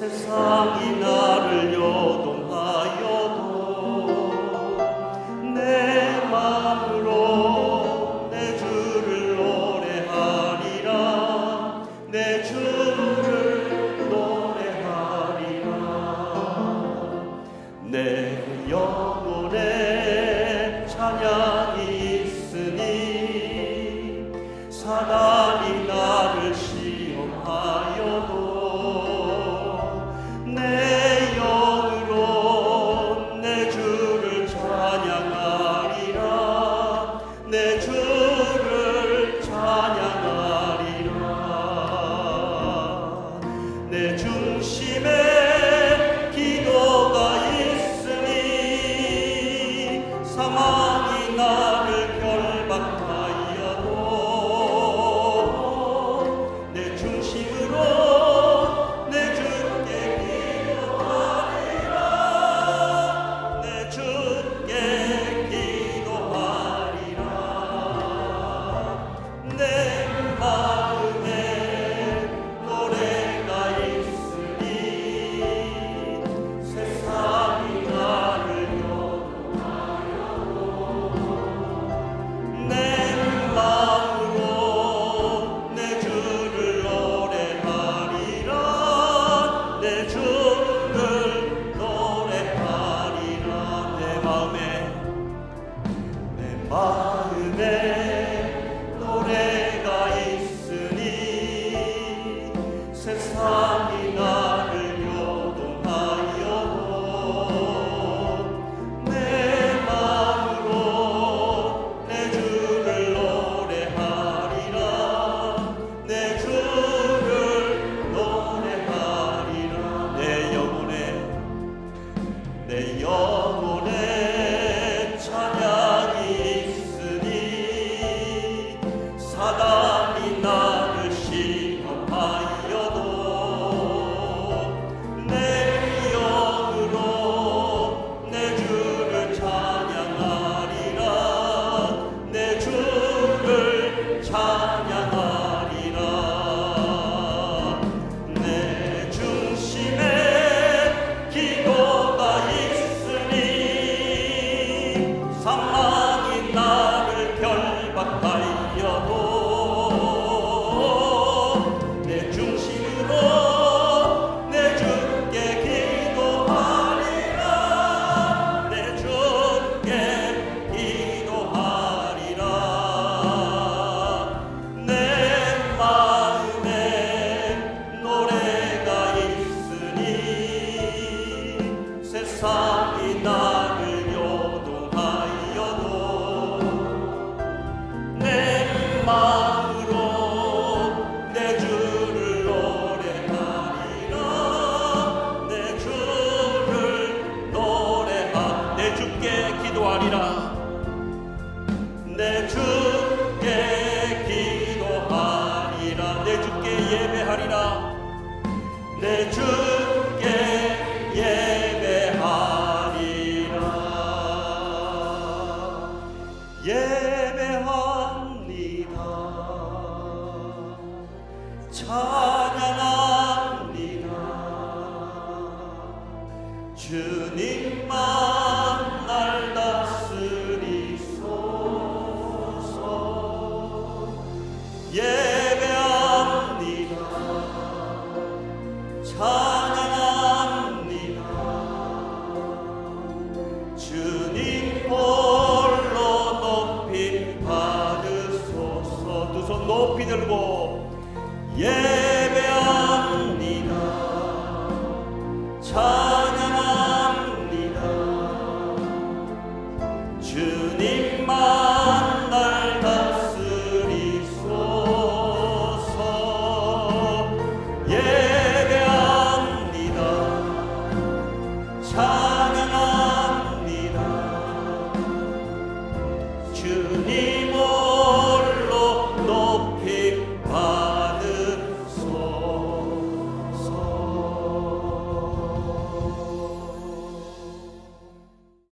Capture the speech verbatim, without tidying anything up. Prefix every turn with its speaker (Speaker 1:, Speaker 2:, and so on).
Speaker 1: 세상이 나를 요동하여도 내 마음으로 내 주를 노래하리라. 내 주를 노래하리라. 내 영혼에 찬양이 있으니 사단이 나를 시험하여도 내 영으로 내 주를 찬양하리라. 내 주를 찬양하리라. 내 중심에 기도가 있으니 사망이 나를 결박하여도 내 중심으로 마음에 노래가 있으니 세상이 나를 요동하여도 내 마음으로 내 주를 노래하리라. 내 주를 노래하리라. 내 영혼에 내 영혼에 찬양이 사단이 나를 시험하여도 내 영으로 내 주를 찬양하리라. 내 주를 찬양하리라. 내 중심에 기도가 있으니 사망이 나를 결박하여도 세상이 나를 요동하여도 내 마음으로 내 주를 노래하리라. 내 주를 노래하 내 주께 기도하리라. 내 주께 기도하리라. 내 주께 예배하리라. 내 주께 예배하리라. 예배합니다. 찬양합니다. 주님만 날 다스리소서. 예배합니다. 찬양합니다. 주님 홀로 높임 받으소서. 두 손 높이 들고 예